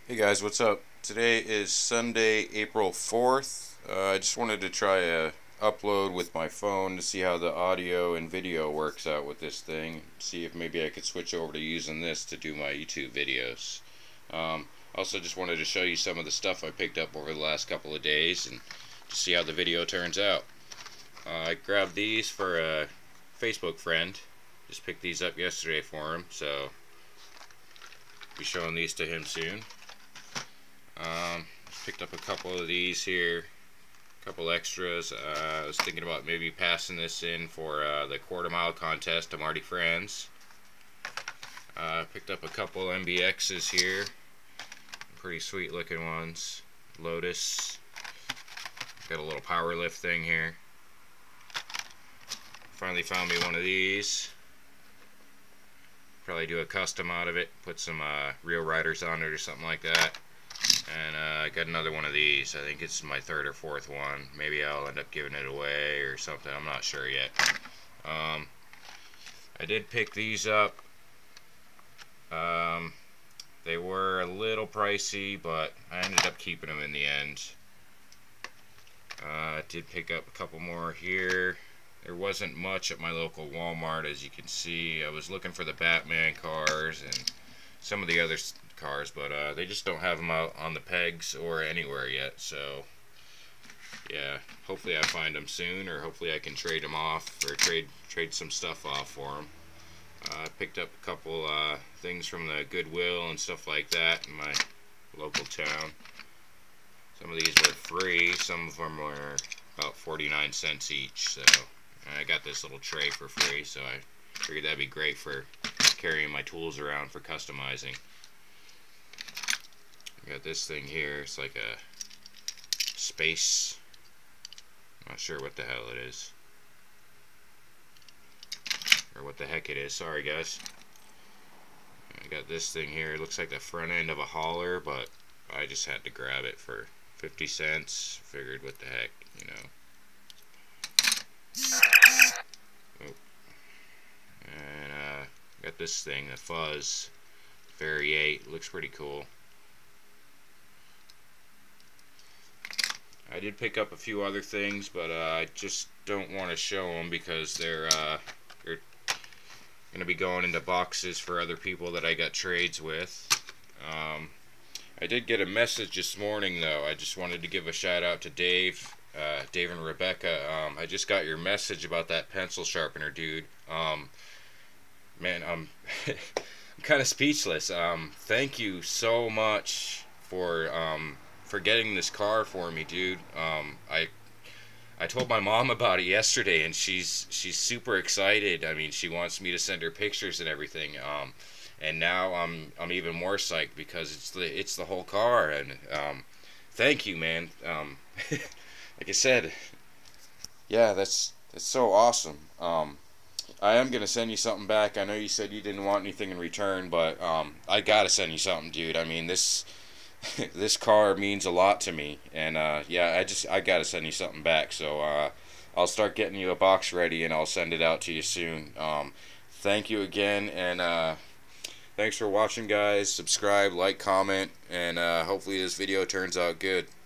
Hey guys, what's up? Today is Sunday, April 4th. I just wanted to try a upload with my phone to see how the audio and video works out with this thing. See if maybe I could switch over to using this to do my YouTube videos. Also just wanted to show you some of the stuff I picked up over the last couple of days and to see how the video turns out. I grabbed these for a Facebook friend. Just picked these up yesterday for him, so I'll be showing these to him soon. Picked up a couple of these here, a couple extras. I was thinking about maybe passing this in for the quarter-mile contest to Marty Franz. Picked up a couple MBXs here, pretty sweet looking ones. Lotus. Got a little power lift thing here. Finally found me one of these. Probably do a custom out of it, put some real riders on it or something like that. And I got another one of these. I think it's my third or fourth one. Maybe I'll end up giving it away or something. I'm not sure yet. I did pick these up. They were a little pricey, but I ended up keeping them in the end. I did pick up a couple more here. There wasn't much at my local Walmart, as you can see. I was looking for the Batman cars and some of the other cars, but they just don't have them out on the pegs or anywhere yet. So yeah, hopefully I find them soon, or hopefully I can trade them off or trade some stuff off for them. I picked up a couple things from the Goodwill and stuff like that in my local town. Some of these were free, some of them were about 49 cents each, so I got this little tray for free, so I figured that'd be great for carrying my tools around for customizing. I got this thing here. It's like a space. I'm not sure what the hell it is. Or what the heck it is. Sorry, guys. I got this thing here. It looks like the front end of a hauler, but I just had to grab it for 50 cents. Figured what the heck, you know. Oh. And got this thing, the Fuzz Variate. Looks pretty cool. I did pick up a few other things, but I just don't want to show them because they're going to be going into boxes for other people that I got trades with. I did get a message this morning, though. I just wanted to give a shout out to Dave and Rebecca. I just got your message about that pencil sharpener, dude. Man, I'm kind of speechless. Thank you so much for getting this car for me, dude. I told my mom about it yesterday, and she's super excited. I mean, she wants me to send her pictures and everything. And now I'm even more psyched because it's the whole car. And thank you, man. Like I said, yeah, that's so awesome. I am gonna send you something back. I know you said you didn't want anything in return, but I gotta send you something, dude. I mean, this this car means a lot to me, and yeah, I gotta send you something back. So I'll start getting you a box ready, and I'll send it out to you soon. Thank you again, and thanks for watching, guys. Subscribe, like, comment, and hopefully this video turns out good.